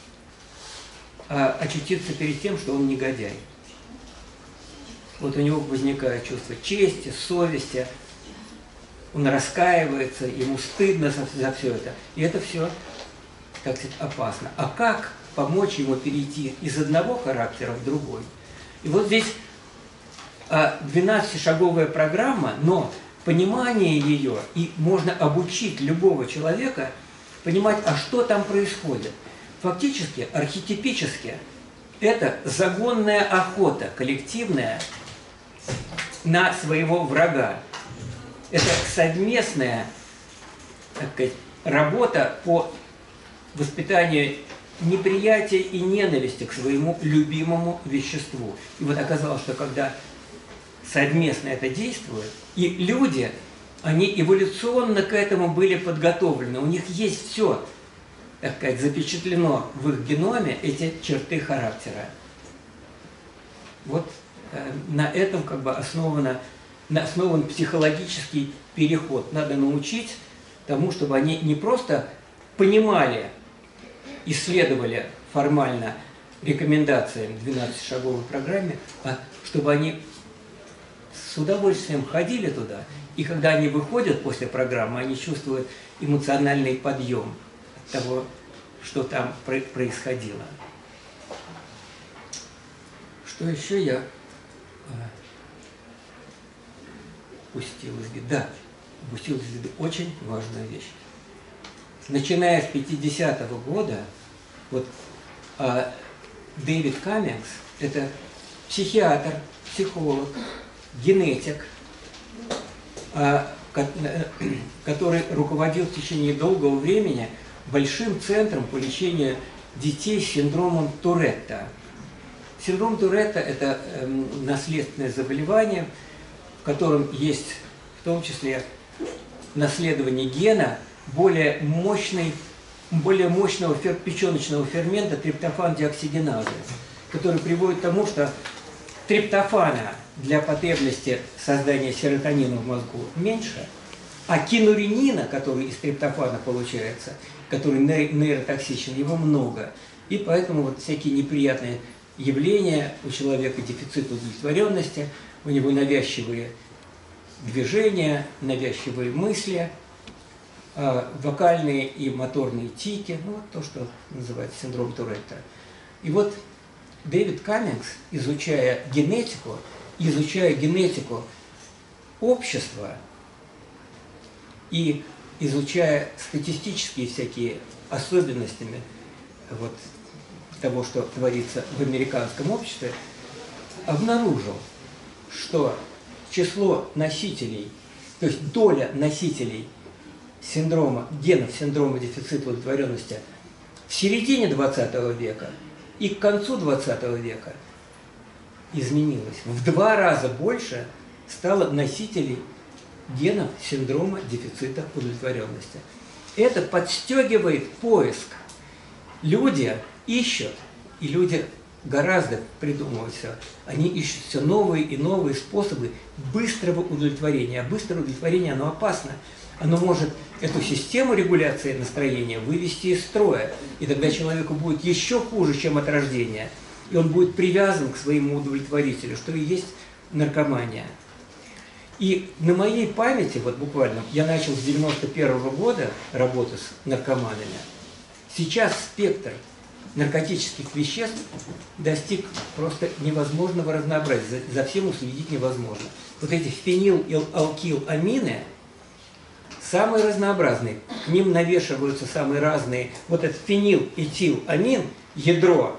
а, очутиться перед тем, что он негодяй. Вот у него возникает чувство чести, совести, он раскаивается, ему стыдно за, за все это. И это все, так сказать, опасно. А как помочь ему перейти из одного характера в другой? И вот здесь двенадцатишаговая программа, но понимание ее, и можно обучить любого человека понимать, а что там происходит. Фактически, архетипически, это загонная охота коллективная на своего врага. Это совместная, так сказать, работа по воспитанию неприятия и ненависти к своему любимому веществу. И вот оказалось, что когда совместно это действует, и люди, они эволюционно к этому были подготовлены, у них есть все, так сказать, запечатлено в их геноме, эти черты характера. Вот э, на этом как бы основано, основан психологический переход. Надо научить тому, чтобы они не просто понимали, исследовали формально рекомендациям двенадцатишаговой программе, а чтобы они с удовольствием ходили туда, и когда они выходят после программы, они чувствуют эмоциональный подъем от того, что там происходило. Что еще я упустил из виду? Да, упустил из виду очень важную вещь. Начиная с пятидесятого года, вот а, Дэвид Каммингс, это психиатр, психолог, генетик, а, который руководил в течение долгого времени большим центром по лечению детей с синдромом Туретта. Синдром Туретта – это э, наследственное заболевание, в котором есть в том числе наследование гена более мощной, более мощного фер, печеночного фермента триптофан-деоксигеназы, который приводит к тому, что триптофана для потребности создания серотонина в мозгу меньше, а кинуренина, который из триптофана получается, который нейротоксичен, его много. И поэтому вот всякие неприятные явление у человека, дефицит удовлетворенности, у него навязчивые движения, навязчивые мысли, вокальные и моторные тики, ну вот то, что называется синдром Туретта. И вот Дэвид Каммингс, изучая генетику, изучая генетику общества и изучая статистические всякие особенностями вот, того, что творится в американском обществе, обнаружил, что число носителей, то есть доля носителей синдрома, генов синдрома дефицита удовлетворенности в середине двадцатого века и к концу двадцатого века изменилась. В два раза больше стало носителей генов синдрома дефицита удовлетворенности. Это подстегивает поиск. Люди ищут, и люди гораздо придумывают все. Они ищут все новые и новые способы быстрого удовлетворения. А быстрое удовлетворение, оно опасно. Оно может эту систему регуляции настроения вывести из строя. И тогда человеку будет еще хуже, чем от рождения. И он будет привязан к своему удовлетворителю, что и есть наркомания. И на моей памяти, вот буквально, я начал с девяносто первого года работу с наркоманами. Сейчас спектр наркотических веществ достиг просто невозможного разнообразия. За, за всем уследить невозможно. Вот эти фенилалкиламины самые разнообразные. К ним навешиваются самые разные. Вот этот фенилэтиламин, ядро,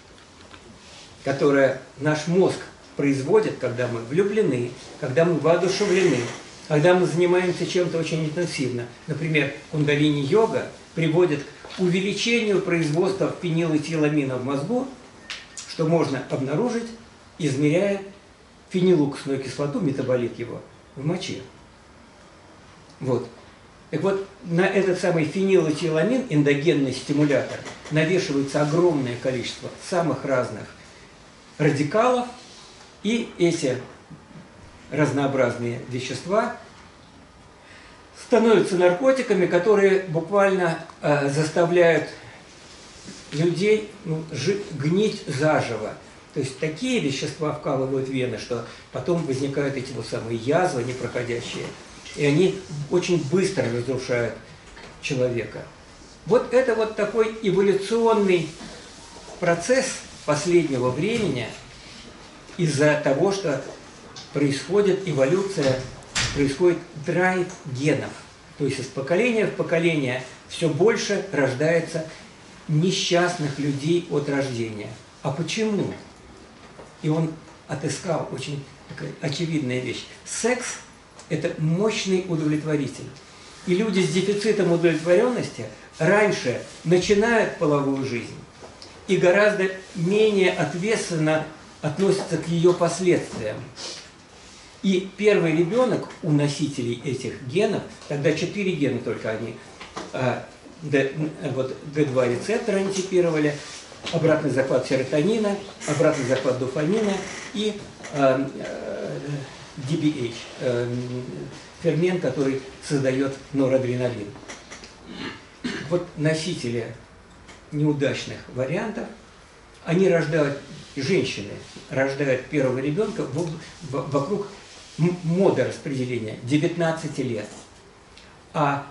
которое наш мозг производит, когда мы влюблены, когда мы воодушевлены, когда мы занимаемся чем-то очень интенсивно. Например, кундалини-йога приводит к увеличению производства фенилэтиламина в мозгу, что можно обнаружить, измеряя фенилуксную кислоту, метаболит его, в моче. Вот. Так вот, на этот самый фенилэтиламин, эндогенный стимулятор, навешивается огромное количество самых разных радикалов, и эти разнообразные вещества становятся наркотиками, которые буквально э, заставляют людей ну, жить, гнить заживо. То есть такие вещества вкалывают в вены, что потом возникают эти вот самые язвы непроходящие. И они очень быстро разрушают человека. Вот это вот такой эволюционный процесс последнего времени из-за того, что происходит эволюция, происходит драйв генов. То есть из поколения в поколение все больше рождается несчастных людей от рождения. А почему? И он отыскал очень такая очевидная вещь. Секс – это мощный удовлетворитель. И люди с дефицитом удовлетворенности раньше начинают половую жизнь и гораздо менее ответственно относятся к ее последствиям. И первый ребенок у носителей этих генов, тогда четыре гена только они, D, вот ди два рецептора они типировали, обратный захват серотонина, обратный захват дофамина и э, э, ди би эйч, э, фермент, который создает норадреналин. Вот носители неудачных вариантов, они рождают, женщины рождают первого ребенка в, в, вокруг мода распределения девятнадцати лет. А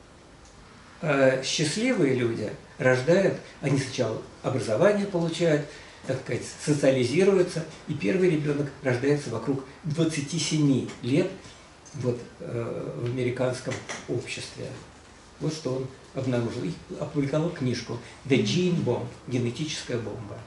э, счастливые люди рождают, они сначала образование получают, так сказать, социализируются, и первый ребенок рождается вокруг двадцати семи лет вот, э, в американском обществе. Вот что он обнаружил. И опубликовал книжку «The Gene Bomb» – «Генетическая бомба».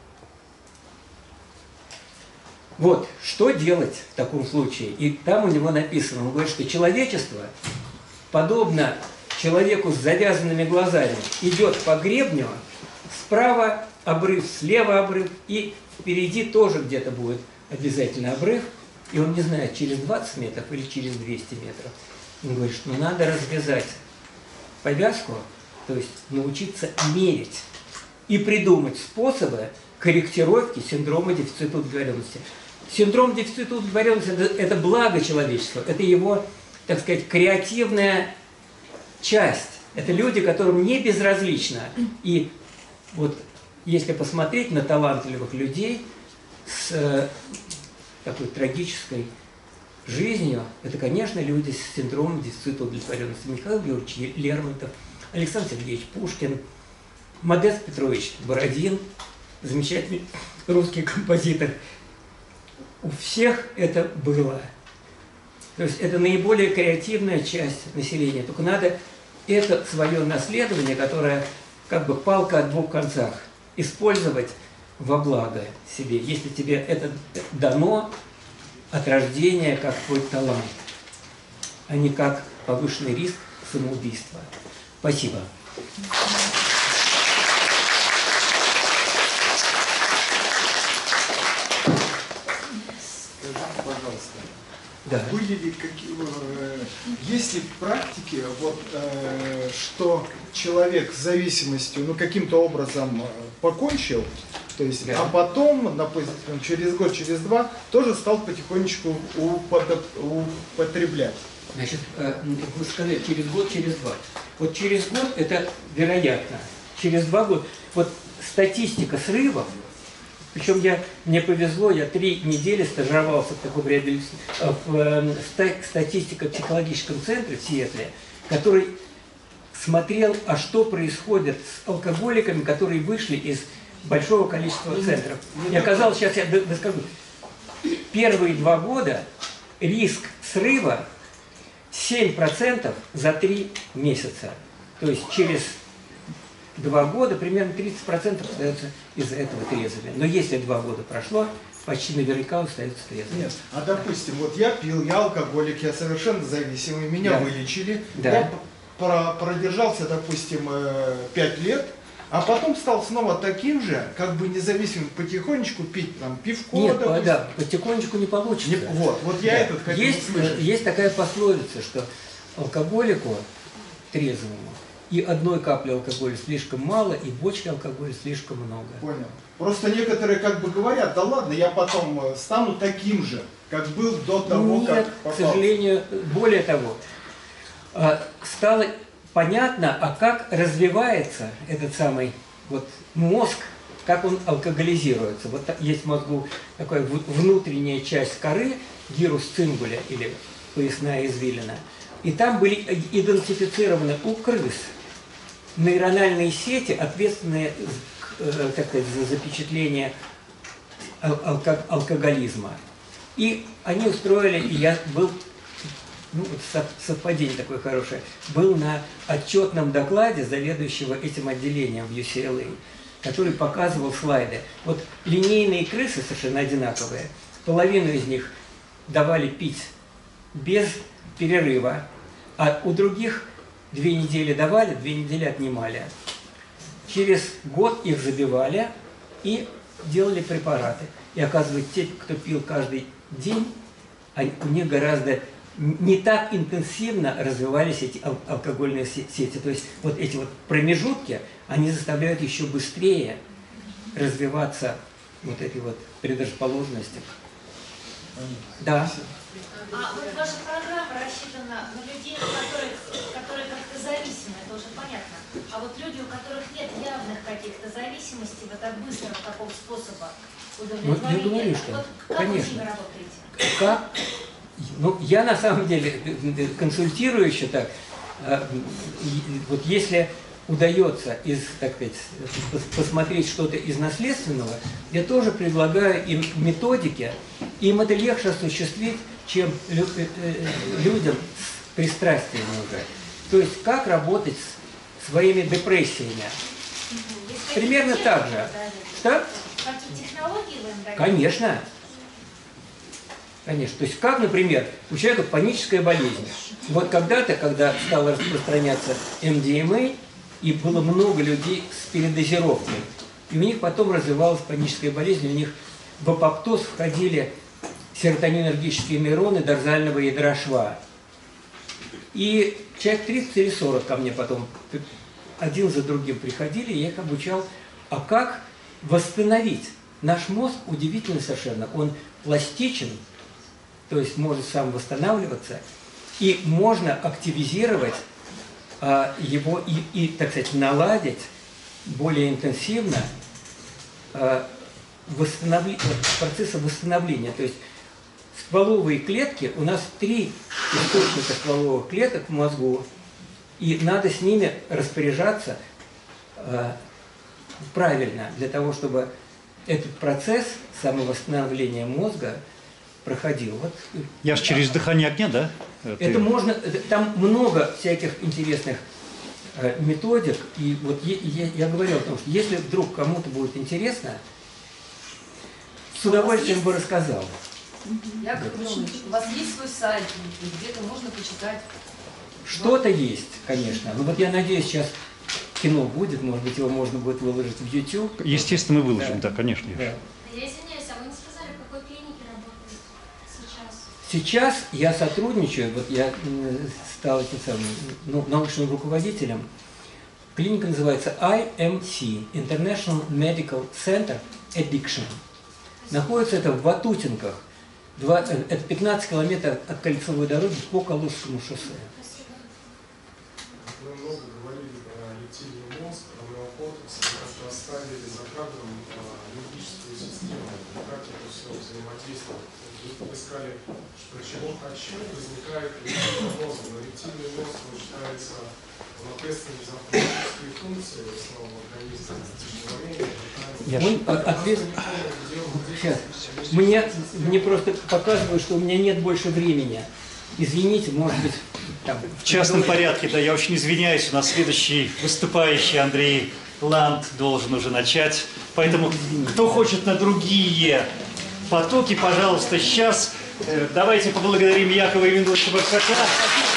Вот, что делать в таком случае? И там у него написано, он говорит, что человечество, подобно человеку с завязанными глазами, идет по гребню, справа обрыв, слева обрыв, и впереди тоже где-то будет обязательно обрыв, и он не знает, через двадцать метров или через двести метров. Он говорит, что надо развязать повязку, то есть научиться мерить и придумать способы корректировки синдрома дефицита удовлетворенности. Синдром дефицита удовлетворенности – это благо человечества, это его, так сказать, креативная часть. Это люди, которым не безразлично. И вот если посмотреть на талантливых людей с э, такой трагической жизнью, это, конечно, люди с синдромом дефицита удовлетворенности. Михаил Георгиевич Лермонтов, Александр Сергеевич Пушкин, Модест Петрович Бородин, замечательный русский композитор. У всех это было. То есть это наиболее креативная часть населения. Только надо это свое наследование, которое как бы палка о двух концах, использовать во благо себе, если тебе это дано от рождения как твой талант, а не как повышенный риск самоубийства. Спасибо. Скажите, пожалуйста, Да. были ли какие, э, есть ли в практике, вот, э, что человек с зависимостью, ну, каким-то образом э, покончил, то есть, Да. а потом, допустим, через год, через два, тоже стал потихонечку уподоб- употреблять? Значит, э, вы сказали, через год, через два. Вот через год это вероятно. Через два года. Вот статистика срывов, причем я, мне повезло, я три недели стажировался в таком реабилит... в э, ста- статистико-психологическом центре в Сиэтле, который смотрел, а что происходит с алкоголиками, которые вышли из большого количества центров. И оказалось, сейчас я д- доскажу, первые два года риск срыва семь процентов за три месяца. То есть через два года примерно тридцать процентов остается из этого трезвыми. Но если два года прошло, почти наверняка остается трезвыми. Нет, а допустим, вот я пил, я алкоголик, я совершенно зависимый, меня Да. вылечили, Да. я про- продержался, допустим, э, пять лет, а потом стал снова таким же, как бы независимым, потихонечку пить там пивко, Нет, допустим. да, потихонечку не получится. Не- вот, вот я Да. этот хотел есть, услышать. есть такая пословица, что алкоголику трезвому и одной капли алкоголя слишком мало, и бочки алкоголя слишком много. Понял. Просто некоторые как бы говорят, да ладно, я потом э, стану таким же, как был до того, Нет, как к попал. сожалению, более того, а, стало понятно, а как развивается этот самый вот мозг, как он алкоголизируется. Вот так- есть в мозгу такая в- внутренняя часть коры, гирус цингуля или поясная извилина, и там были и- идентифицированы у крыс нейрональные сети, ответственные к, э, так сказать, за запечатление ал- алко- алкоголизма. И они устроили, и я был, ну вот сов- совпадение такое хорошее, был на отчетном докладе заведующего этим отделением в ю си эл эй, который показывал слайды. Вот линейные крысы совершенно одинаковые, половину из них давали пить без перерыва, а у других две недели давали, две недели отнимали. Через год их забивали и делали препараты. И оказывается, те, кто пил каждый день, они- у них гораздо не так интенсивно развивались эти ал- алкогольные се- сети. То есть вот эти вот промежутки, они заставляют еще быстрее развиваться вот эти вот предрасположенности. Да. А вот ваша программа рассчитана на людей, которые, которые как-то зависимы, это уже понятно. А вот люди, у которых нет явных каких-то зависимостей, вот от быстрого такого способа удовлетворения, Ну, я говорю, что, вот как конечно. вы с ними работаете? Как? Ну, я на самом деле консультирую еще так. э, и Вот если удается из, так сказать, пос- посмотреть что-то из наследственного, я тоже предлагаю им методики, им это легче осуществить, чем лю- э, э, людям с пристрастиями уже. То есть как работать с своими депрессиями. Есть Примерно какие-то так техники же. вы даете? Что? Какие технологии вы им даете? Конечно. Конечно. То есть, как, например, у человека паническая болезнь. Вот когда-то, когда стало распространяться эм ди эм а, и было много людей с передозировкой, и у них потом развивалась паническая болезнь, у них в апоптоз входили серотонинергические нейроны дорзального ядра шва. И человек тридцать или сорок ко мне потом один за другим приходили, и я их обучал, а как восстановить. Наш мозг удивительно совершенно, он пластичен, то есть может сам восстанавливаться, и можно активизировать а, его и, и, так сказать, наладить более интенсивно э, восстановли- процесса восстановления. То есть стволовые клетки, у нас три источника стволовых клеток в мозгу, и надо с ними распоряжаться э, правильно, для того, чтобы этот процесс самовосстановления мозга проходил. Вот. Я ж через дыхание огня, да? Это можно, там много всяких интересных э, методик, и вот я, я, я говорил о том, что если вдруг кому-то будет интересно, с удовольствием бы рассказал. Яков Петрович, у вас есть свой сайт, где-то можно почитать? Что-то есть, конечно. Ну вот я надеюсь, сейчас кино будет, может быть, его можно будет выложить в YouTube. Естественно, мы выложим, да, конечно. Да. Я извиняюсь, а вы не сказали, в какой клинике работаете сейчас? Сейчас я сотрудничаю, вот я м, стал этим самым, ну, научным руководителем. Клиника называется ай эм си, International Medical Center Addiction. Находится это в Ватутинках. Два- это пятнадцать километров от кольцевой дороги по Калужскому шоссе. Мы много говорили про рептильный мозг, про неокортекс, мы оставили за кадром логическую систему, как это все взаимодействует. Вы сказали, что чего хочу, возникает рептильный мозг, но рептильный мозг считается ответственным за автоматические функции в основном организма, тяжеловение, Я Мы, а, ответ... Сейчас. Мне, мне просто показывают, что у меня нет больше времени. Извините, может быть, там... В частном порядке, да, я очень извиняюсь, у нас следующий выступающий Андрей Ланд должен уже начать. Поэтому, кто хочет на другие потоки, пожалуйста, сейчас э, давайте поблагодарим Якова Емельяновича Барсака.